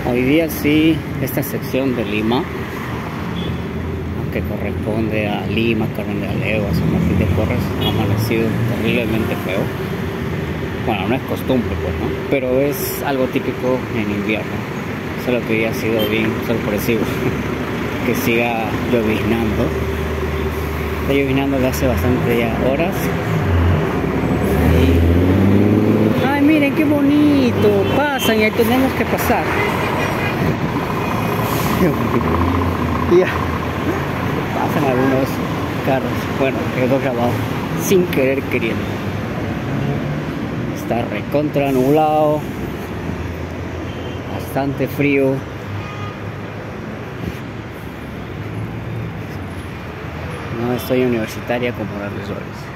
Hoy día sí, esta sección de Lima, que corresponde a Lima, Carmen de Aleva, San Martín de Porres, ha amanecido terriblemente feo. Bueno, no es costumbre, pues, ¿no? Pero es algo típico en invierno. Solo que hoy ha sido bien sorpresivo que siga lloviznando. Está lloviznando de hace bastante ya horas. Ay, miren qué bonito, pasan y ahí tenemos que pasar. Ya, pasan algunos carros. Bueno, quedó grabado sin querer queriendo. Está recontra nublado, bastante frío. No estoy universitaria como las flores.